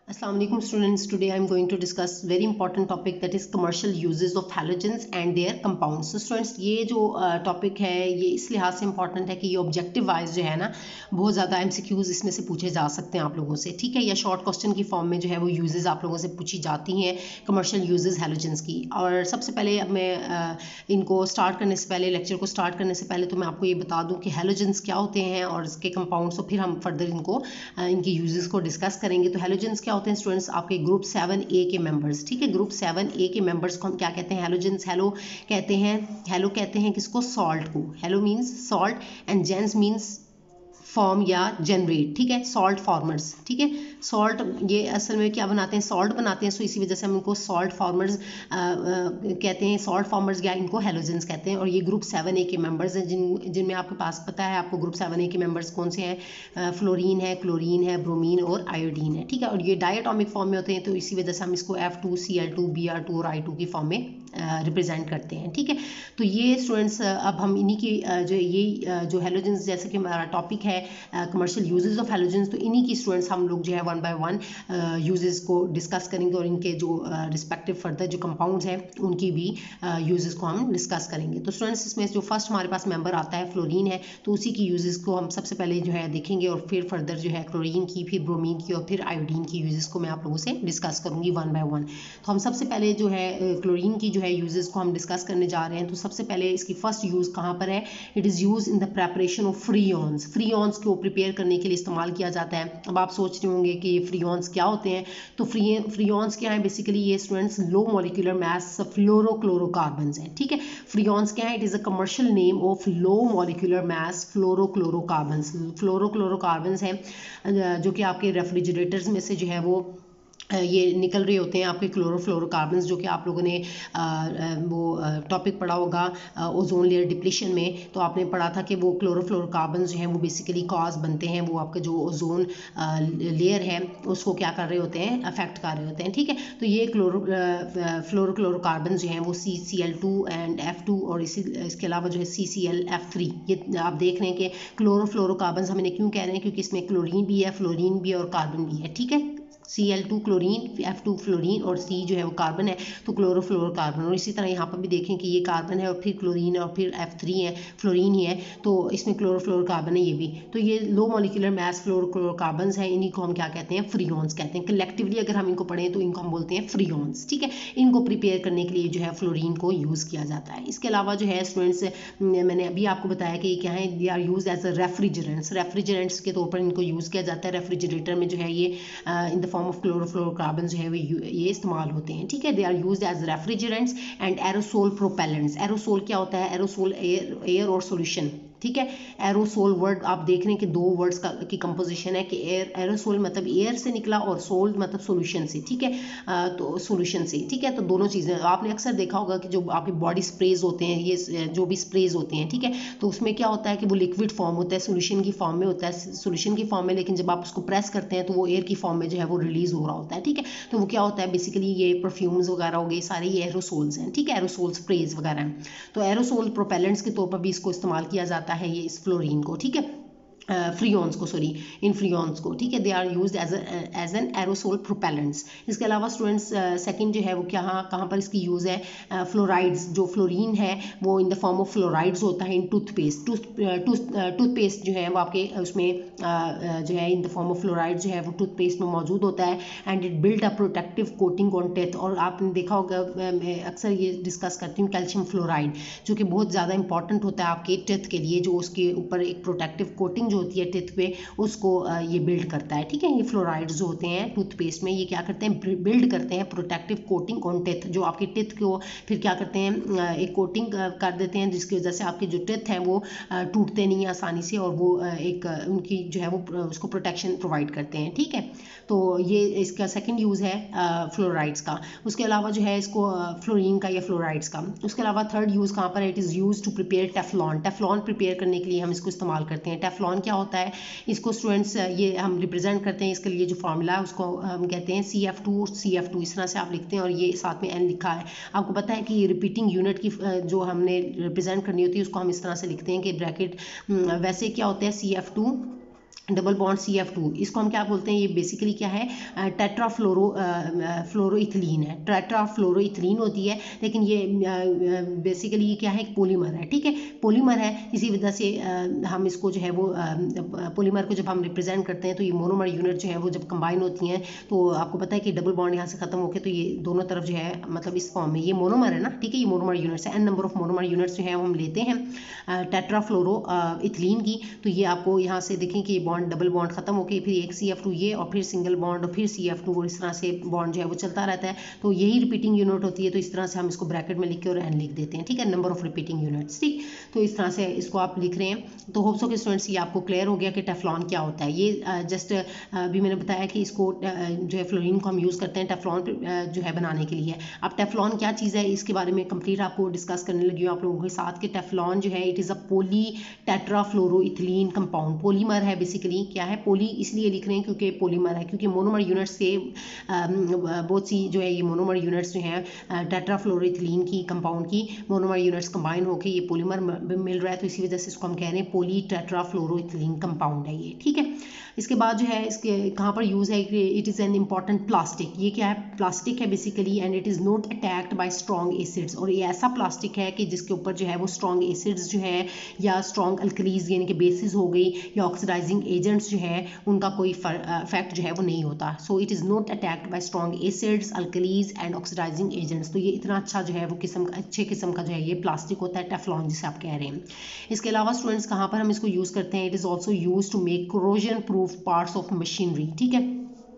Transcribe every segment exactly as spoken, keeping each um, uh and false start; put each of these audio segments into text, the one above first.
Assalamu alaikum students. Today I am going to discuss very important topic, that is commercial uses of halogens and their compounds. So students, ये जो topic है ये इस लिहाज से important है कि ये ऑब्जेक्टिव वाइज जो है ना बहुत ज़्यादा एमसीक्यूज इसमें से पूछे जा सकते हैं आप लोगों से, ठीक है, या शॉर्ट क्वेश्चन की फॉर्म में जो है वो यूजेस आप लोगों से पूछी जाती हैं कमर्शियल यूजेस हैलोजेंस की। और सबसे पहले अब मैं इनको स्टार्ट करने से पहले लेक्चर को स्टार्ट करने से पहले तो मैं आपको ये बता दूँ कि हैलोजेंस क्या होते हैं और इसके कंपाउंड्स, और फिर हम फर्दर इनको इनकी यूजेस को डिस्कस करेंगे। तो हैलोजेंस क्या होते हैं स्टूडेंट्स, आपके ग्रुप सेवन ए के मेंबर्स, ठीक है, ग्रुप सेवन ए के मेंबर्स को हम क्या कहते हैं, हैलोजेंस। हेलो कहते हैं, हेलो कहते हैं किसको, सॉल्ट को। Halo means salt and gens means form या जनरेट, ठीक है, सॉल्ट फॉर्मर्स, ठीक है। सॉल्ट ये असल में क्या बनाते हैं, सॉल्ट बनाते हैं, सो इसी वजह से हम इनको सॉल्ट फॉर्मर्स कहते हैं, सॉल्ट फॉर्मर्स या इनको हैलोजेंस कहते हैं। और ये ग्रुप सेवन ए के मेंबर्स हैं जिन जिनमें आपके पास पता है आपको ग्रुप सेवन ए के मेंबर्स कौन से हैं, फ्लोरीन है, क्लोरीन है, ब्रोमीन और आयोडीन है, ठीक है। और ये डायटोमिक फॉर्म में होते हैं, तो इसी वजह से हम इसको F two C L two B R two और आई टू की फॉर्म में रिप्रेजेंट करते हैं, ठीक है। तो ये स्टूडेंट्स अब हम इन्हीं की जो ये जो हैलोजेंस, जैसे कि हमारा टॉपिक है कमर्शियल यूजेस ऑफ हैलोजेंस, तो इन्हीं की स्टूडेंट्स हम लोग जो है वन बाय वन यूजेस को डिस्कस करेंगे और इनके जो रिस्पेक्टिव फर्दर जो कंपाउंड्स हैं उनकी भी यूजेस को हम डिस्कस करेंगे। तो स्टूडेंट्स इसमें जो फर्स्ट हमारे पास मेंबर आता है फ्लोरीन है, तो उसी की यूजेस को हम सबसे पहले जो है देखेंगे और फिर फर्दर जो है क्लोरीन की, फिर ब्रोमीन की और फिर आयोडीन की यूजेस को मैं आप लोगों से डिस्कस करूंगी वन बाय वन। तो हम सबसे पहले जो है क्लोरीन की जो है यूजेस को हम डिस्कस करने जा रहे हैं। तो सबसे पहले इसकी फर्स्ट यूज कहाँ पर है, it is use in the preparation of freons. Freons को प्रिपेयर करने के लिए इस्तेमाल किया जाता है। अब आप सोच रहे होंगे कि ये फ्रीऑन्स क्या होते हैं, तो फ्री फ्रीऑन्स क्या है, बेसिकली ये स्टूडेंट्स लो मॉलिक्यूलर मास फ्लोरोक्लोरोकार्बन्स हैं, ठीक है। फ्रीऑन्स क्या है, it is a commercial name of low molecular mass fluorochlorocarbons. Fluorochlorocarbons हैं जो कि आपके रेफ्रिजरेटर्स में से जो है वो ये निकल रहे होते हैं, आपके क्लोरोफ्लोरोकार्बन्स, जो कि आप लोगों ने आ, आ, वो टॉपिक पढ़ा होगा ओजोन लेयर डिप्लीशन में। तो आपने पढ़ा था कि वो क्लोरोफ्लोरोकार्बन्स जो हैं वो बेसिकली कॉज बनते हैं, वो आपका जो ओजोन लेयर है उसको क्या कर रहे होते हैं, अफेक्ट कर रहे होते हैं, ठीक है। तो ये क्लोरो फ्लोरोक्लोरोकार्बन्स जो हैं वो C C L two and F two और इसी इसके अलावा जो है C C L F three, ये आप देख रहे हैं कि क्लोरोफ्लोरोकार्बन्स हम इन्हें क्यों कह रहे हैं, क्योंकि इसमें क्लोरीन भी है, फ्लोरीन भी है और कार्बन भी है, ठीक है। C L two chlorine, F two fluorine और C जो है वो कार्बन है, तो क्लोरोफ्लोरोकार्बन। और इसी तरह यहाँ पर भी देखें कि ये कार्बन है और फिर क्लोरीन है और फिर एफ थ्री है, फ्लोरीन ही है, तो इसमें क्लोरोफ्लोरोकार्बन है ये भी। तो ये लो मॉलिक्यूलर मास फ्लोरोक्लोरोकार्बन्स हैं, इन्हीं को हम क्या कहते हैं, फ्रीऑन्स कहते हैं। कलेक्टिवली अगर हम इनको पढ़ें तो इनको हम बोलते हैं फ्रीऑन्स, ठीक है। इनको प्रिपेयर करने के लिए जो है फ्लोरीन को यूज़ किया जाता है। इसके अलावा जो है स्टूडेंट्स, मैंने अभी आपको बताया कि क्या है, they are use as a refrigerants. Refrigerants के तौर पर इनको यूज़ किया जाता है। रेफ्रिजरेटर में जो है ये in the form of chlorofluorocarbon जो है वो ये इस्तेमाल होते हैं, ठीक है। They are used as refrigerants and aerosol propellants. Aerosol क्या होता है, एरोसोल एयर एयर और सॉल्यूशन, ठीक है। एरोसोल वर्ड आप देख रहे हैं कि दो वर्ड्स का की कंपोजिशन है कि एयर, एरोसोल मतलब एयर से निकला और सोल मतलब सॉल्यूशन से, ठीक है। आ, तो सॉल्यूशन से, ठीक है। तो दोनों चीज़ें आपने अक्सर देखा होगा कि जो आपके बॉडी स्प्रेज होते हैं, ये जो भी स्प्रेज होते हैं, ठीक है, तो उसमें क्या होता है कि वो लिक्विड फॉर्म होता है, सॉल्यूशन की फॉर्म में होता है, सॉल्यूशन की फॉर्म में, लेकिन जब आप उसको प्रेस करते हैं तो वो एयर की फॉर्म में जो है वो रिलीज हो रहा होता है, ठीक है। तो वो क्या होता है, बेसिकली ये परफ्यूम्स वगैरह हो गए, सारे ये एरोसोल्स हैं, ठीक है, एरोसोल स्प्रेज वगैरह हैं। तो एरोसोल प्रोपेलेंट्स के तौर पर भी इसको इस्तेमाल किया जाता है, ये इस फ्लोरीन को, ठीक है, फ्रीऑन्स uh, को, सॉरी इन फ्रीऑन्स को, ठीक है। They are used as as an aerosol propellants. इसके अलावा स्टूडेंट्स सेकंड जो है वो क्या कहाँ पर इसकी यूज़ है, फ्लोराइड्स, uh, जो फ्लोरीन है वो in the form of fluorides होता है इन टूथपेस्ट। टूथ टूथपेस्ट जो है वो आपके उसमें uh, uh, जो है in the form of fluoride जो है वो टूथपेस्ट में मौजूद होता है and it build a protective coating on teeth. और आपने देखा होगा, मैं अक्सर ये डिस्कस करती हूँ, कैल्शियम फ्लोराइड जो कि बहुत ज़्यादा इंपॉर्टेंट होता है आपके टेथ के लिए, जो उसके ऊपर एक प्रोटेक्टिव कोटिंग होती है टेथ पे, उसको ये बिल्ड करता है, ठीक है। ये फ्लोराइड्स जो होते हैं टूथपेस्ट में, ये क्या करते हैं, बिल्ड करते हैं प्रोटेक्टिव कोटिंग ऑन टेथ, जो आपके टेथ को फिर क्या करते हैं, एक कोटिंग कर देते हैं जिसकी वजह से आपके जो टेथ हैं वो टूटते नहीं आसानी से, और वो एक उनकी जो है वो उसको प्रोटेक्शन प्रोवाइड करते हैं, ठीक है। तो ये इसका सेकंड यूज़ है फ्लोराइड्स का। उसके अलावा जो है इसको फ्लोरीन का या फ्लोराइड्स का। उसके अलावा थर्ड यूज़ कहाँ पर है, it is use to prepare Teflon. Teflon prepare करने के लिए हम इसको इस्तेमाल करते हैं। टेफ्लॉन क्या होता है, इसको स्टूडेंट्स ये हम रिप्रेजेंट करते हैं, इसके लिए जो फार्मूला है उसको हम कहते हैं C F two C F two, इस तरह से आप लिखते हैं और ये साथ में एन लिखा है। आपको पता है कि रिपीटिंग यूनिट की जो हमने रिप्रेजेंट करनी होती है उसको हम इस तरह से लिखते हैं कि ब्रैकेट, वैसे क्या होता है C F two double bond C F two, इसको हम क्या बोलते हैं, ये बेसिकली क्या है, टेट्राफ्लोरो फ्लोरोइथिलीन है, टेट्राफ्लोरोइथिलीन होती है, लेकिन ये बेसिकली ये क्या है, एक पॉलीमर है, ठीक है, पॉलीमर है, इसी वजह से हम इसको जो है वो पॉलीमर को जब हम रिप्रेजेंट करते हैं तो ये मोनोमर यूनिट जो है वो जब कंबाइन होती हैं तो आपको पता है कि डबल बॉन्ड यहाँ से खत्म होकर तो ये दोनों तरफ जो है मतलब इस फॉर्म में ये मोनोमर है ना, ठीक है, ये मोनोमर यूनिट्स है, N number of monomer units जो है हम लेते हैं टेट्राफ्लोरो इथिलीन की, तो ये आपको यहाँ से देखें कि बॉन्ड डबल बॉन्ड खत्म होके फिर एक सी एफ टू ये और फिर सिंगल बॉन्ड और फिर सी एफ टू और इस तरह से बॉन्ड जो है वो चलता रहता है, तो यही रिपीटिंग यूनिट होती है, तो इस तरह से हम इसको ब्रैकेट में लिख के और एन लिख देते हैं, ठीक है, नंबर ऑफ रिपीटिंग यूनिट्स, ठीक, तो इस तरह से इसको आप लिख रहे हैं। तो होप सो के स्टूडेंट्स ये आपको क्लियर हो गया कि टेफ्लॉन क्या होता है। ये जस्ट अभी मैंने बताया कि इसको जो है फ्लोरीन को हम यूज़ करते हैं टेफ्लॉन जो है बनाने के लिए। अब टेफ्लॉन क्या चीज़ है इसके बारे में कंप्लीट आपको डिस्कस करने लगी हूँ आप लोगों के साथ कि टेफ्लॉन जो है it is a poly tetrafluoroethylene compound, polymer है बेसिकली, क्या है पोली इसलिए लिख रहे हैं क्योंकि पॉलीमर है, क्योंकि मोनोमर यूनिट्स से बहुत सी जो है ये मोनोमर यूनिट्स जो हैं टेट्राफ्लोरोइथिलीन की कंपाउंड की मोनोमर यूनिट्स कंबाइन होकर ये पॉलीमर मिल रहा है, तो इसी वजह से इसको हम कह रहे हैं पोली टेट्राफ्लोरोइथिलीन कंपाउंड है ये, ठीक है। इसके बाद जो है इसके कहाँ पर यूज़ है, it is an important plastic, ये क्या है प्लास्टिक है basically, and it is not attacked by strong acids, और ये ऐसा प्लास्टिक है कि जिसके ऊपर जो है वो स्ट्रॉन्ग एसिड्स जो है या स्ट्रॉन्ग अल्कलीज यानी कि बेसिस हो गई या ऑक्सीडाइजिंग एजेंट्स जो है उनका कोई इफेक्ट जो है वो नहीं होता। So it is not attacked by strong acids alkalies and oxidizing agents, तो ये इतना अच्छा जो है वो किस्म अच्छे किस्म का जो है ये प्लास्टिक होता है टेफ्लॉन जिसे आप कह रहे हैं। इसके अलावा स्टूडेंट्स कहाँ पर हम इसको यूज़ करते हैं, it is also use to make corrosion proof parts of machinery, ठीक है।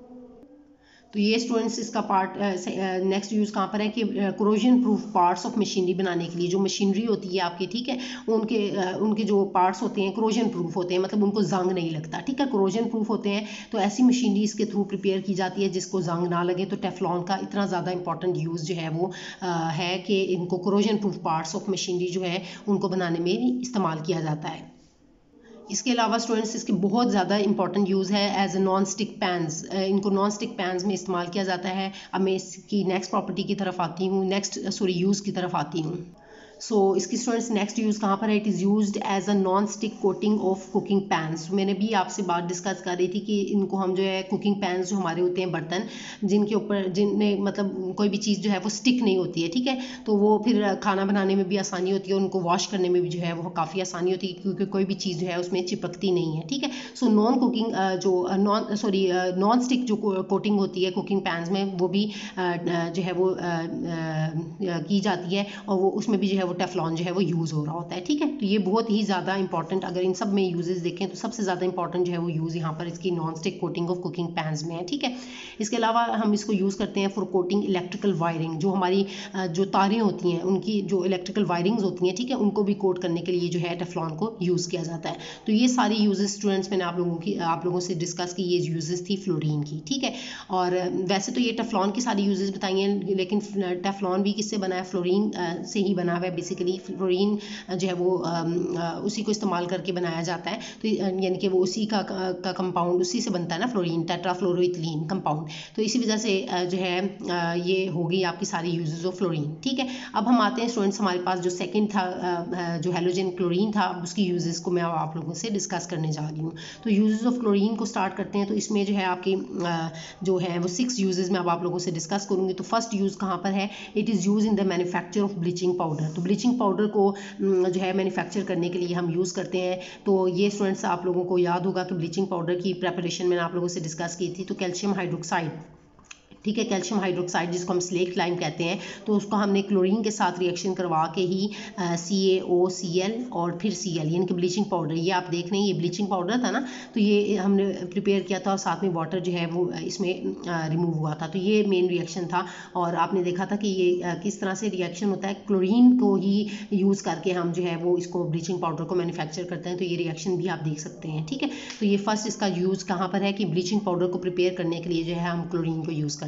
तो ये स्टूडेंट्स इसका पार्ट नेक्स्ट यूज़ कहाँ पर है कि corrosion proof parts of machinery बनाने के लिए, जो मशीनरी होती है आपकी, ठीक है, उनके uh, उनके जो पार्ट्स होते हैं कोरोजन प्रूफ होते हैं, मतलब उनको जंग नहीं लगता, ठीक है, कोरोजन प्रूफ होते हैं, तो ऐसी मशीनरी इसके थ्रू प्रिपेयर की जाती है जिसको जंग ना लगे। तो टेफ्लॉन का इतना ज़्यादा इंपॉर्टेंट यूज़ जो है वो uh, है कि इनको corrosion proof parts of machinery जो है उनको बनाने में इस्तेमाल किया जाता है। इसके अलावा स्टूडेंट्स इसके बहुत ज़्यादा इंपॉर्टेंट यूज़ है as a non stick pans, इनको नॉन स्टिक पैंस में इस्तेमाल किया जाता है। अब मैं इसकी नेक्स्ट प्रॉपर्टी की तरफ आती हूँ, नेक्स्ट सॉरी यूज़ की तरफ आती हूँ। सो so, इसकी स्टूडेंट्स नेक्स्ट यूज़ कहाँ पर है, it is used as a non stick coating of cooking pans. मैंने भी आपसे बात डिस्कस कर रही थी कि इनको हम जो है कुकिंग पैंस जो हमारे होते हैं बर्तन जिनके ऊपर जिनमें मतलब कोई भी चीज़ जो है वो स्टिक नहीं होती है, ठीक है, तो वो फिर खाना बनाने में भी आसानी होती है, उनको वॉश करने में भी जो है वो काफ़ी आसानी होती है क्योंकि कोई भी चीज़ जो है उसमें चिपकती नहीं है, ठीक है। सो नॉन कुकिंग जो नॉन सॉरी नॉन स्टिक जो कोटिंग होती है कुकिंग पैंस में वो भी जो है वो की जाती है और वो उसमें भी जो है वो टेफ्लॉन जो है वो यूज़ हो रहा होता है, ठीक है। तो ये बहुत ही ज़्यादा इंपॉर्टेंट, अगर इन सब में यूजेस देखें तो सबसे ज़्यादा इंपॉर्टेंट जो है वो यूज़ यहाँ पर इसकी non stick coating of cooking pans में है, ठीक है। इसके अलावा हम इसको यूज़ करते हैं फॉर कोटिंग इलेक्ट्रिकल वायरिंग, जो हमारी जो तारें होती हैं उनकी जो इलेक्ट्रिकल वायरिंग्स होती हैं, ठीक है, उनको भी कोट करने के लिए जो है टेफ्लॉन को यूज़ किया जाता है। तो ये सारी यूजेस स्टूडेंट्स मैंने आप लोगों की आप लोगों से डिस्कस की, ये यूजेस थी फ्लोरीन की, ठीक है। और वैसे तो ये टेफ्लॉन की सारी यूजेस बताई हैं, लेकिन टेफ्लॉन भी किससे बना है, फ्लोरीन से ही बना हुआ है बेसिकली। फ्लोरीन जो है वो उसी को इस्तेमाल करके बनाया जाता है, तो यानी कि वो उसी का का कंपाउंड उसी से बनता है ना, फ्लोरीन टेट्राफ्लोरोइथिलीन कंपाउंड, तो इसी वजह से जो है ये हो गई आपकी सारी यूजेस ऑफ फ्लोरीन, ठीक है। अब हम आते हैं स्टूडेंट्स हमारे पास जो सेकंड था जो हैलोजन क्लोरीन था, उसकी यूजेस को मैं आप लोगों से डिस्कस करने जा रही हूँ। तो यूजेस ऑफ क्लोरीन को स्टार्ट करते हैं। तो इसमें जो है आपकी जो है वो सिक्स यूजेस मैं अब आप लोगों से डिस्कस करूँगी। तो फर्स्ट यूज़ कहाँ पर है, it is use in the manufacture of bleaching powder. तो ब्लीचिंग पाउडर को जो है मैन्युफैक्चर करने के लिए हम यूज़ करते हैं। तो ये स्टूडेंट्स आप लोगों को याद होगा कि ब्लीचिंग पाउडर की प्रेपरेशन मैंने आप लोगों से डिस्कस की थी। तो कैल्शियम हाइड्रोक्साइड, ठीक है, कैल्शियम हाइड्रोक्साइड जिसको हम स्लेट लाइम कहते हैं, तो उसको हमने क्लोरीन के साथ रिएक्शन करवा के ही सी ए ओ सी एल और फिर सी एल यानी कि ब्लीचिंग पाउडर, ये आप देख रहे हैं ये ब्लीचिंग पाउडर था ना, तो ये हमने प्रिपेयर किया था और साथ में वाटर जो है वो इसमें रिमूव हुआ था। तो ये मेन रिएक्शन था और आपने देखा था कि ये किस तरह से रिएक्शन होता है, क्लोरीन को ही यूज़ करके हम जो है वो इसको ब्लीचिंग पाउडर को मैन्युफैक्चर करते हैं। तो ये रिएक्शन भी आप देख सकते हैं, ठीक है। तो ये फर्स्ट इसका यूज़ कहाँ पर है कि ब्लीचिंग पाउडर को प्रिपेयर करने के लिए जो है हम क्लोरीन को यूज़ करते हैं।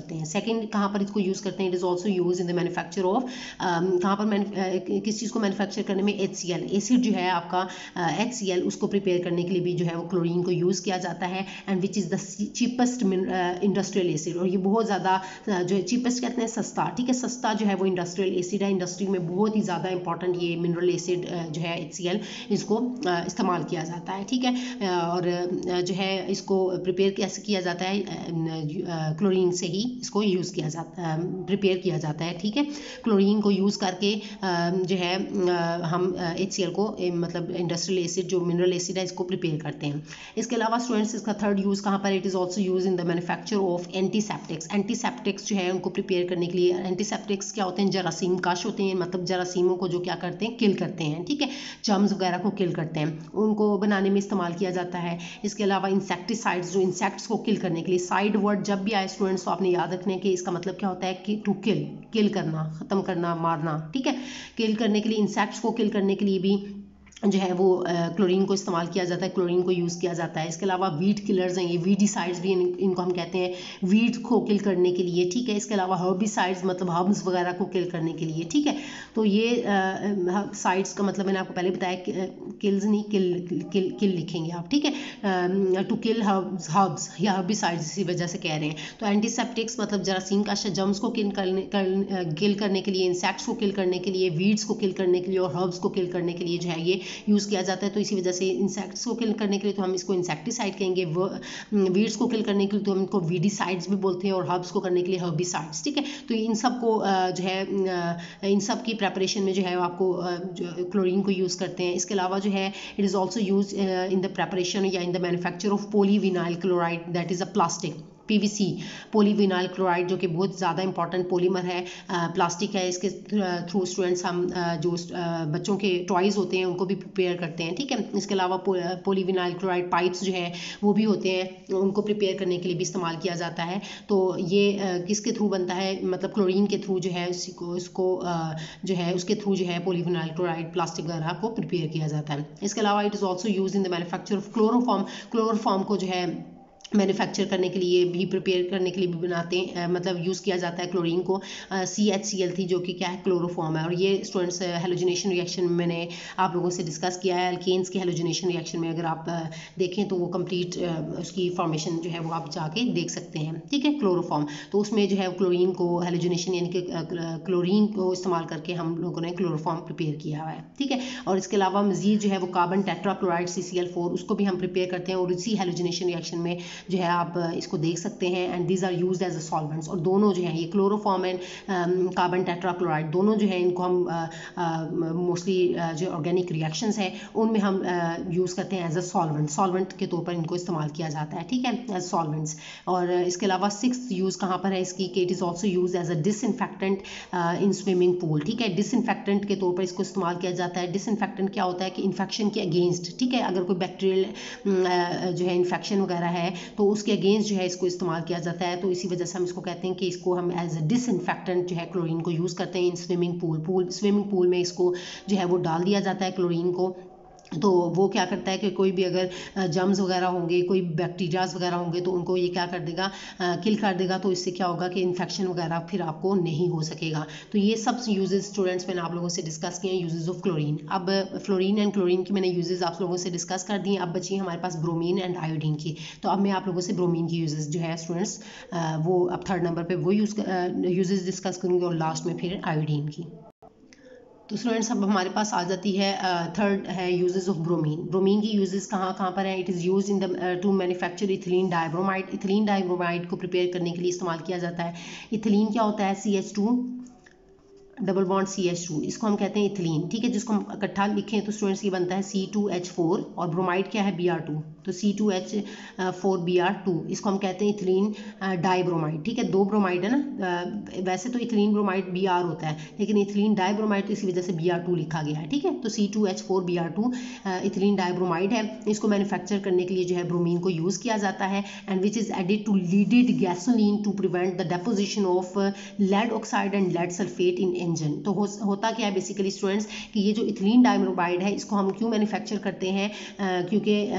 करते हैं। सेकंड कहाँ पर इसको यूज़ करते हैं, it is also use in the manufacture of, कहाँ पर uh, किस चीज़ को मैन्युफैक्चर करने में, एच सी एल, एसिड जो है आपका एच सी एल, उसको प्रिपेयर करने के लिए भी जो है वो क्लोरीन को यूज़ किया जाता है, and which is the cheapest industrial acid, और ये बहुत ज़्यादा uh, जो है चीपेस्ट कहते हैं सस्ता, ठीक है, सस्ता जो है वो इंडस्ट्रियल एसिड है। इंडस्ट्री में बहुत ही ज़्यादा इंपॉर्टेंट ये मिनरल एसिड जो है एच सी एल, इसको uh, इस्तेमाल किया जाता है, ठीक है, uh, और uh, जो है इसको प्रिपेयर कैसे किया जाता है, क्लोरीन से ही इसको यूज़ किया जाता है, प्रिपेयर किया जाता है, ठीक है। क्लोरीन को यूज़ करके जो है हम एच सी एल को, मतलब इंडस्ट्रियल एसिड जो मिनरल एसिड है, इसको प्रिपेयर करते हैं। इसके अलावा स्टूडेंट्स इसका थर्ड यूज़ कहाँ पर, it is also use in the manufacture of antiseptics. Antiseptics जो है उनको प्रिपेयर करने के लिए, एंटीसेप्टिक्स क्या होते हैं, जरासीम काश होते हैं, मतलब जरासीमों को जो क्या करते हैं, किल करते हैं, ठीक है, जर्म्स वगैरह को किल करते हैं, उनको बनाने में इस्तेमाल किया जाता है। इसके अलावा इंसेक्टिसाइड्स जो इंसेक्ट्स को किल करने के लिए, साइड वर्ड जब भी आए स्टूडेंट्स तो आपने याद रखने कि इसका मतलब क्या होता है कि टू किल, किल करना, खत्म करना, मारना, ठीक है, किल करने के लिए, इंसेक्ट्स को किल करने के लिए भी जो है वो क्लोरीन को इस्तेमाल किया जाता है, क्लोरीन को यूज़ किया जाता है। इसके अलावा वीड किलर्स हैं, ये वीडिसाइड्स भी इन, इनको हम कहते हैं वीड को किल करने के लिए, ठीक है। इसके अलावा हर्बिसाइड्स मतलब हर्ब्स वगैरह को किल करने के लिए, ठीक है। तो ये साइड्स का मतलब मैंने आपको पहले बताया, किल्स नहीं, किल किल किल लिखेंगे आप, ठीक है, टू किल हर्ब्स हर्ब्स या हर्बिसाइड्स इसी वजह से कह रहे हैं। तो एंटीसेप्टिक्स मतलब जरासीम का जर्म्स को किल करने कर, किल करने के लिए, इंसेक्ट्स को किल करने के लिए, वीड्स को किल करने के लिए और हर्ब्स को किल करने के लिए जो है ये यूज़ किया जाता है। तो इसी वजह से इंसेक्ट्स को किल करने के लिए तो हम इसको इंसेक्टिसाइड कहेंगे, वीड्स को किल करने के लिए तो हम इनको वीडिसाइड्स भी बोलते हैं, और हर्ब्स को करने के लिए हर्बिसाइड्स, ठीक है। तो इन सब को जो है इन सब की प्रेपरेशन में जो है आपको क्लोरीन को यूज़ करते हैं। इसके अलावा जो है it is also use in the preparation या in the manufacture of polyvinyl chloride, that is a plastic, P V C, polyvinyl chloride, जो कि बहुत ज़्यादा इंपॉर्टेंट पॉलीमर है, प्लास्टिक है। इसके थ्रू स्टूडेंट्स हम जो बच्चों के टॉयज़ होते हैं उनको भी प्रिपेयर करते हैं, ठीक है। इसके अलावा पॉलीविनाइल क्लोराइड पाइप्स जो है वो भी होते हैं, उनको प्रिपेयर करने के लिए भी इस्तेमाल किया जाता है। तो ये किसके थ्रू बनता है, मतलब क्लोरीन के थ्रू जो है इसको इसको जो है उसके थ्रू जो है पॉलीविनाइल क्लोराइड प्लास्टिक वगैरह को प्रिपेयर किया जाता है। इसके अलावा it is also use in the manufacture of chloroform, chloroform को जो है मैन्युफैक्चर करने के लिए भी, प्रिपेयर करने के लिए भी बनाते हैं, मतलब यूज़ किया जाता है क्लोरीन को। सी एच सी एल थी जो कि क्या है, क्लोरोफॉर्म है। और ये स्टूडेंट्स हेलोजिनेशन रिएक्शन में मैंने आप लोगों से डिस्कस किया है, अल्केन्स के हेलोजिनेशन रिएक्शन में अगर आप देखें तो वो कंप्लीट उसकी फॉर्मेशन जो है वो आप जाके देख सकते हैं, ठीक है, क्लोरोफॉर्म। तो उसमें जो है क्लोरीन को हेलोजिनेशन यानी कि क्लोरीन को इस्तेमाल करके हम लोगों ने क्लोरोफॉर्म प्रिपेयर किया हुआ है, ठीक है। और इसके अलावा मजीद जो है वो carbon tetrachloride C C L four, उसको भी हम प्रिपेयर करते हैं, और इसी हेलोजिनेशन रिएक्शन में जो है आप इसको देख सकते हैं, and these are used as a solvents. और दोनों जो है ये क्लोरोफॉर्म एंड कार्बन टेट्राक्लोराइड दोनों जो है इनको हम मोस्टली जो ऑर्गेनिक रिएक्शंस है उनमें हम यूज़ करते हैं एज अ सॉल्वेंट, सॉल्वेंट के तौर पर इनको इस्तेमाल किया जाता है, ठीक है, एज सॉल्वेंट्स। और इसके अलावा सिक्स यूज़ कहाँ पर है इसकी, कि it is also use as a disinfectant in swimming pool, ठीक है, डिसइंफेक्टेंट के तौर पर इसको इस्तेमाल किया जाता है। डिसइंफेक्टेंट क्या होता है कि इन्फेक्शन के अगेंस्ट, ठीक है, अगर कोई बैक्टीरियल जो है इन्फेक्शन वगैरह है तो उसके अगेंस्ट जो है इसको इस्तेमाल किया जाता है। तो इसी वजह से हम इसको कहते हैं कि इसको हम एज अ डिसइंफेक्टेंट जो है क्लोरीन को यूज़ करते हैं in swimming pool pool swimming pool में इसको जो है वो डाल दिया जाता है क्लोरीन को। तो वो क्या करता है कि कोई भी अगर जर्म्स वगैरह होंगे, कोई बैक्टीरियाज वगैरह होंगे तो उनको ये क्या कर देगा, किल कर देगा। तो इससे क्या होगा कि इन्फेक्शन वगैरह फिर आपको नहीं हो सकेगा। तो ये सब यूजेस स्टूडेंट्स मैंने आप लोगों से डिस्कस किए हैं, यूजेस ऑफ क्लोरीन। अब फ्लोरीन एंड क्लोरीन की मैंने यूजेस आप लोगों से डिस्कस कर दी। अब बची हमारे पास ब्रोमीन एंड आयोडीन की। तो अब मैं आप लोगों से ब्रोमीन की यूजेस जो है स्टूडेंट्स वो अब थर्ड नंबर पर वो यूज यूजेस डिस्कस करूँगी, और लास्ट में फिर आयोडीन की। तो स्टूडेंट्स अब हमारे पास आ जाती है थर्ड uh, है यूजेस ऑफ ब्रोमीन। ब्रोमीन की यूजेस कहाँ कहाँ पर है, it is use in the to manufacture ethylene dibromide. Ethylene dibromide को प्रिपेयर करने के लिए इस्तेमाल किया जाता है। इथिलीन क्या होता है, C H two double bond C H two, इसको हम कहते हैं इथिलीन, ठीक है, जिसको हम इकट्ठा लिखें तो स्टूडेंट्स ये बनता है सी टू एच फोर, और ब्रोमाइड क्या है, बी आर टू, तो C two H four B R two, इसको हम कहते हैं इथिलीन डाइब्रोमाइड, ठीक है, दो ब्रोमाइड है ना। वैसे तो इथिलीन ब्रोमाइड बी आर होता है, लेकिन इथिलीन डाइब्रोमाइड तो इसी वजह से बी आर टू लिखा गया है, ठीक है। तो C two H four B R two ethylene dibromide है। इसको मैन्युफैक्चर करने के लिए जो है ब्रोमीन को यूज़ किया जाता है, and which is added to leaded gasoline to prevent the deposition of lead oxide and lead sulphate in engine. तो हो, होता क्या है बेसिकली स्टूडेंट्स कि ये जो इथिलीन डाइब्रोमाइड है इसको हम क्यों मैन्युफैक्चर करते हैं, uh, क्योंकि uh, ये जो है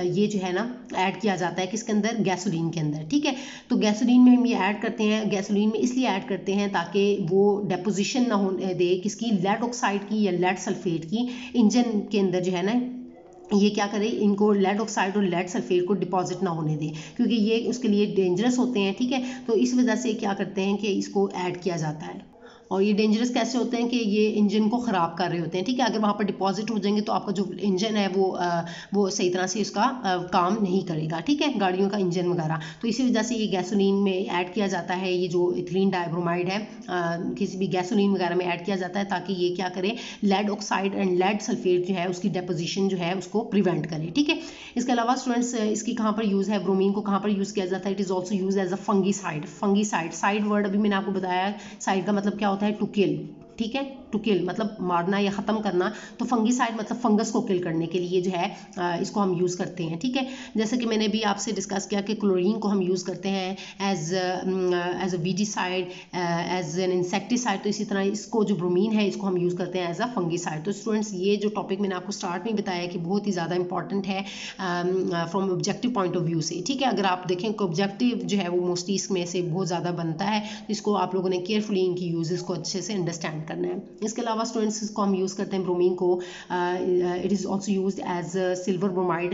है ना ऐड किया जाता है किसके अंदर, गैसोलीन के अंदर, ठीक है। तो गैसोलीन में हम ये ऐड करते हैं, गैसोलीन में इसलिए ऐड करते हैं ताकि वो डेपोजिशन ना होने दे किसकी, लेड ऑक्साइड की या लेड सल्फेट की इंजन के अंदर जो है ना, ये क्या करे, इनको लेड ऑक्साइड और लेड सल्फेट को डिपॉजिट ना होने दें, क्योंकि ये उसके लिए डेंजरस होते हैं, ठीक है। तो इस वजह से क्या करते हैं कि इसको ऐड किया जाता है। और ये डेंजरस कैसे होते हैं कि ये इंजन को ख़राब कर रहे होते हैं, ठीक है। अगर वहाँ पर डिपॉजिट हो जाएंगे तो आपका जो इंजन है वो आ, वो सही तरह से उसका आ, काम नहीं करेगा, ठीक है, गाड़ियों का इंजन वगैरह। तो इसी वजह से ये गैसोलीन में ऐड किया जाता है, ये जो इथिलीन डाइब्रोमाइड है आ, किसी भी गैसोलीन वगैरह में ऐड किया जाता है ताकि ये क्या करे, lead oxide and lead sulphate जो है उसकी डेपोजिशन जो है उसको प्रिवेंट करे, ठीक है। इसके अलावा स्टूडेंट्स इसकी कहाँ पर यूज़ है, ब्रोमीन को कहाँ पर यूज़ किया जाता है, it is also use as a fungicide. Fungicide, side word अभी मैंने आपको बताया, साइड का मतलब क्या होता है, टू किल, ठीक है, टू किल मतलब मारना या ख़त्म करना। तो फंगीसाइड मतलब फंगस को किल करने के लिए जो है इसको हम यूज़ करते हैं, ठीक है। जैसे कि मैंने भी आपसे डिस्कस किया कि क्लोरीन को हम यूज़ करते हैं as as a weedicide, as an insecticide. तो इसी तरह इसको जो ब्रोमीन है इसको हम यूज़ करते हैं एज अ फंगीसाइड। तो स्टूडेंट्स ये जो टॉपिक मैंने आपको स्टार्ट में बताया कि बहुत ही ज़्यादा इंपॉर्टेंट है from objective point of view से, ठीक है। अगर आप देखें कि ऑब्जेक्टिव जो है वो मोस्टली इसमें से बहुत ज़्यादा बनता है, तो इसको आप लोगों ने केयरफुली इनकी यूजेस को अच्छे से अंडरस्टैंड करना है। इसके अलावा स्टूडेंट्स इसको हम यूज़ करते हैं ब्रोमीन को, it is also use as silver bromide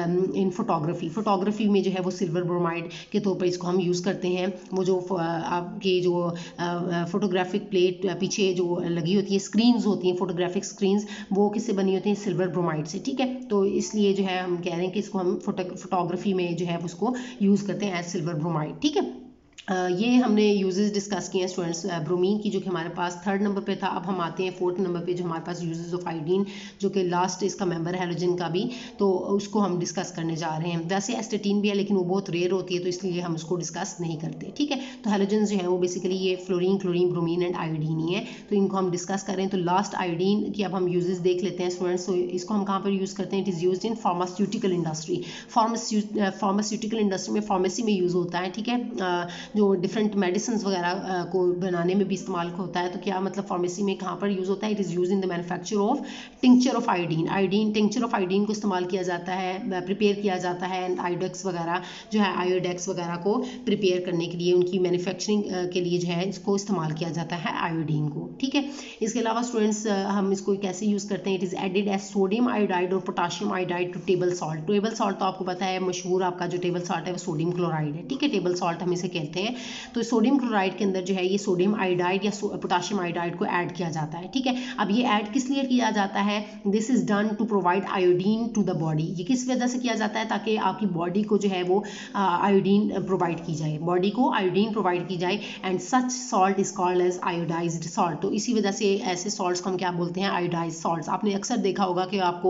in photography. Photography में जो है वो सिल्वर ब्रोमाइड के तौर पर इसको हम यूज़ करते हैं। वो जो uh, आपके जो फोटोग्राफिक प्लेट पीछे जो लगी होती है, स्क्रीन्स होती हैं, फोटोग्राफिक स्क्रीन्स, वो किससे बनी होती हैं, सिल्वर ब्रोमाइड से, ठीक है। तो इसलिए जो है हम कह रहे हैं कि इसको हम फोटो फोटोग्राफी में जो है उसको यूज़ करते हैं एज सिल्वर ब्रोमाइड, ठीक है। Uh, ये हमने यूजेस डिस्कस किए हैं स्टूडेंट्स ब्रोमीन की, जो कि हमारे पास थर्ड नंबर पे था। अब हम आते हैं फोर्थ नंबर पे, जो हमारे पास यूजेस ऑफ आयोडीन, जो कि लास्ट इसका मेंबर है हैलोजन का भी, तो उसको हम डिस्कस करने जा रहे हैं। वैसे एस्टेटीन भी है लेकिन वो बहुत रेयर होती है, तो इसलिए हम उसको डिस्कस नहीं करते, ठीक है। तो हैलोजन जो है वो बेसिकली ये fluorine, chlorine, bromine and iodine ही है, तो इनको हम डिस्कस करें। तो लास्ट आयोडीन की अब हम यूजेस देख लेते हैं स्टूडेंट्स। तो इसको हम कहाँ पर यूज़ करते हैं, it is use in pharmaceutical industry. Pharmaceutical industry में, फार्मेसी में यूज़ होता है, ठीक है। जो डिफरेंट मेडिसिन वगैरह को बनाने में भी इस्तेमाल होता है। तो क्या मतलब फार्मेसी में कहाँ पर यूज़ होता है, it is use in the manufacture of tincture of iodine. Iodine tincture of iodine को इस्तेमाल किया जाता है, प्रिपेयर किया जाता है। एंड आयोडेक्स वगैरह जो है, आयोडेक्स वगैरह को प्रिपेयर करने के लिए, उनकी मैन्युफैक्चरिंग के लिए जो है इसको इस्तेमाल किया जाता है आयोडीन को, ठीक है। इसके अलावा स्टूडेंट्स हम इसको कैसे यूज़ करते हैं, it is added as sodium iodide और potassium iodide to table salt. Table salt तो आपको पता है, मशहूर आपका जो टेबल सॉल्ट है वो सोडियम क्लोराइड है, ठीक है। टेबल सॉल्ट हम इसे कहते हैं। तो सोडियम क्लोराइड के अंदर जो है ये सोडियम आयोडाइड या पोटाशियम आयोडाइड को ऐड किया जाता है, ठीक है। अब ये ऐड किस लिए किया जाता है, this is done to provide iodine to the body. ये किस वजह से किया जाता है, ताकि आपकी बॉडी को जो है वो आयोडीन प्रोवाइड की जाए, बॉडी को आयोडीन प्रोवाइड की जाए। And such salt is called as iodised salt. तो इसी वजह से ऐसे सॉल्ट्स को हम क्या बोलते हैं, आयोडाइज्ड सॉल्ट्स। आपने अक्सर देखा होगा कि आपको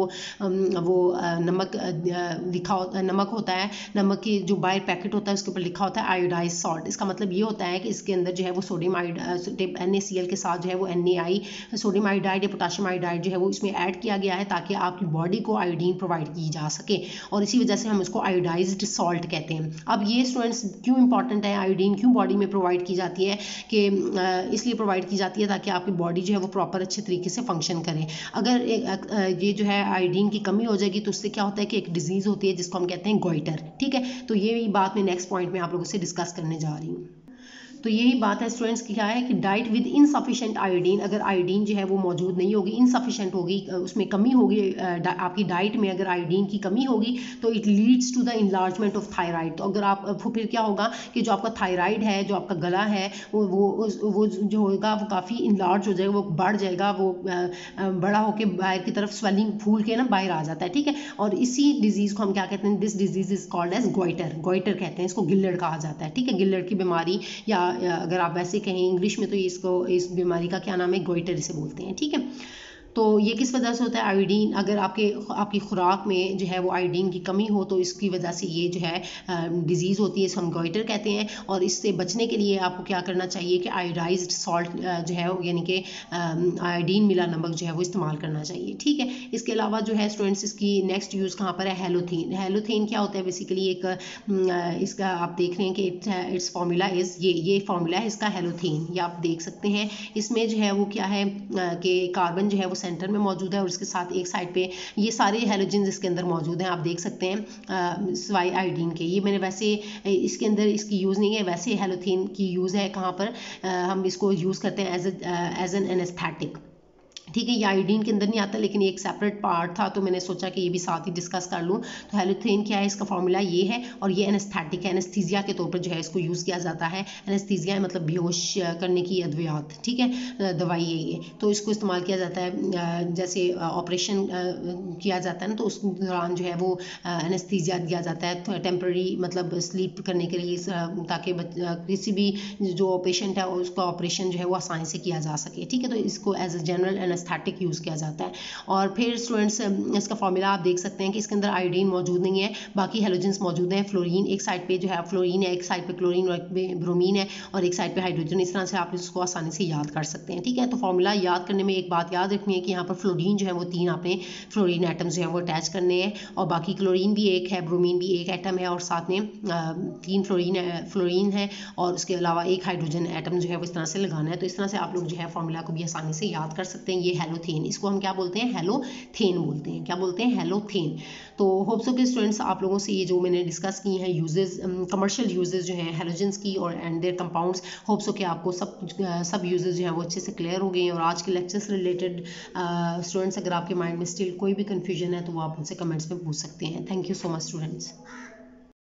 वो नमक लिखा नमक होता है, नमक की जो बाहर पैकेट होता है उसके ऊपर लिखा होता है आयोडाइज्ड सॉल्ट। इसका मतलब ये होता है कि इसके अंदर जो है वो sodium iodide, N A C L के साथ जो है वो N A I sodium iodide या पोटाशियम आयोडाइड जो है वो इसमें ऐड किया गया है, ताकि आपकी बॉडी को आयोडीन प्रोवाइड की जा सके। और इसी वजह से हम इसको आयोडाइज्ड सॉल्ट कहते हैं। अब ये स्टूडेंट्स क्यों इंपॉर्टेंट है, आयोडीन क्यों बॉडी में प्रोवाइड की जाती है, कि इसलिए प्रोवाइड की जाती है ताकि आपकी बॉडी जो है वो प्रॉपर अच्छे तरीके से फंक्शन करे। अगर ये जो है आयोडीन की कमी हो जाएगी तो उससे क्या होता है कि एक डिजीज़ होती है जिसको हम कहते हैं गोइटर, ठीक है। तो ये बात मैं नेक्स्ट पॉइंट में आप लोगों से डिस्कस करने जा रही हूँ। तो यही बात है स्टूडेंट्स की, क्या है कि डाइट विद इनसफिशिएंट आयोडीन, अगर आयोडीन जो है वो मौजूद नहीं होगी, इनसफिशिएंट होगी, उसमें कमी होगी, आपकी डाइट में अगर आयोडीन की कमी होगी तो it leads to the enlargement of thyroid. तो अगर आप फिर क्या होगा कि जो आपका थायराइड है, जो आपका गला है, वो वो वो जो होगा वो काफ़ी इनलार्ज हो जाएगा, वो बढ़ जाएगा, वो बड़ा होकर बाहर की तरफ स्वेलिंग फूल के ना बाहर आ जाता है, ठीक है। और इसी डिजीज़ को हम क्या कहते हैं, this disease is called as goitre. Goitre कहते हैं इसको, गिल्लड़ कहा जाता है, ठीक है। गिल्लड़ की बीमारी, या अगर आप वैसे कहें इंग्लिश में तो इसको, इस बीमारी का क्या नाम है, गोइटर इसे बोलते हैं, ठीक है। तो ये किस वजह से होता है, आयोडीन, अगर आपके आपकी खुराक में जो है वो आयोडीन की कमी हो तो इसकी वजह से ये जो है डिजीज़ होती है, इसको हम गोइटर कहते हैं। और इससे बचने के लिए आपको क्या करना चाहिए कि आयोडाइज्ड सॉल्ट जो है यानी कि आयोडीन मिला नमक जो है वो इस्तेमाल करना चाहिए, ठीक है। इसके अलावा जो है स्टूडेंट्स इसकी नेक्स्ट यूज़ कहाँ पर है, हेलोथीन। हेलोथीन क्या होता है, बेसिकली एक इसका आप देख रहे हैं कि इट्स फार्मूला इज़ ये ये फार्मूला है इसका हेलोथीन, ये आप देख सकते हैं। इसमें जो है वो क्या है कि कार्बन जो है वो सेंटर में मौजूद है और इसके साथ एक साइड पे ये सारे हैलोजेंस इसके अंदर मौजूद हैं, आप देख सकते हैं सिवाय आयोडीन के। ये मैंने वैसे इसके अंदर इसकी यूज़ नहीं है, वैसे हैलोथेन की यूज़ है कहाँ पर, हम इसको यूज़ करते हैं एज एज एन एनेस्थेटिक, ठीक है। ये आयोडीन के अंदर नहीं आता, लेकिन एक सेपरेट पार्ट था तो मैंने सोचा कि ये भी साथ ही डिस्कस कर लूँ। तो हैलोथेन क्या है, इसका फॉर्मूला ये है और ये एनेस्थेटिक है, एनेस्थीसिया के तौर पर जो है इसको यूज़ किया जाता है। एनेस्थीसिया मतलब बेहोश करने की अद्वियात, ठीक है, दवाई है ये। तो इसको इस्तेमाल किया जाता है जैसे ऑपरेशन किया जाता है ना, तो उस दौरान जो है वो एनेस्थीसिया दिया जाता है टेम्पररी, मतलब स्लीप करने के लिए, ताकि किसी भी जो पेशेंट है उसका ऑपरेशन जो है वो आसानी से किया जा सके, ठीक है। तो इसको as a general anaesthetic use किया जाता है। और फिर स्टूडेंट्स इसका फॉर्मूला आप देख सकते हैं कि इसके अंदर आयोडीन मौजूद नहीं है, बाकी हैलोजेंस मौजूद हैं। फ्लोरीन एक साइड पे जो है फ्लोरीन है, एक साइड पे क्लोरीन और एक पे ब्रोमीन है और एक साइड पे हाइड्रोजन। इस तरह से आप इसको आसानी से याद कर सकते हैं, ठीक है। तो फॉर्मूला याद करने में एक बात याद रखनी है कि यहाँ पर फ्लोरीन जो है वो तीन आपने फ्लोरीन एटम्स जो है वो अटैच करने हैं, और बाकी क्लोरीन भी एक है, ब्रोमीन भी एक एटम है और साथ में तीन फ्लोरीन फ्लोरीन है और उसके अलावा एक हाइड्रोजन एटम जो है वो इस तरह से लगाना है। तो इस तरह से आप लोग जो है फॉर्मूला को भी आसानी से याद कर सकते हैं। ये हैलोथेन, इसको हम क्या बोलते हैं, हैलोथेन बोलते हैं। क्या बोलते हैं, हैलोथेन। तो होप सो कि स्टूडेंट्स आप लोगों से ये जो मैंने डिस्कस की हैं यूजेस, कमर्शियल यूजेस जो हैं हैलोजेंस की और and their compounds, hope so कि आपको सब सब यूजेस जो हैं वो अच्छे से क्लियर हो गए हैं। और आज के लेक्चर से रिलेटेड स्टूडेंट्स अगर आपके माइंड में स्टिल कोई भी कन्फ्यूजन है तो वो आप मुझसे कमेंट्स में पूछ सकते हैं। Thank you so much students.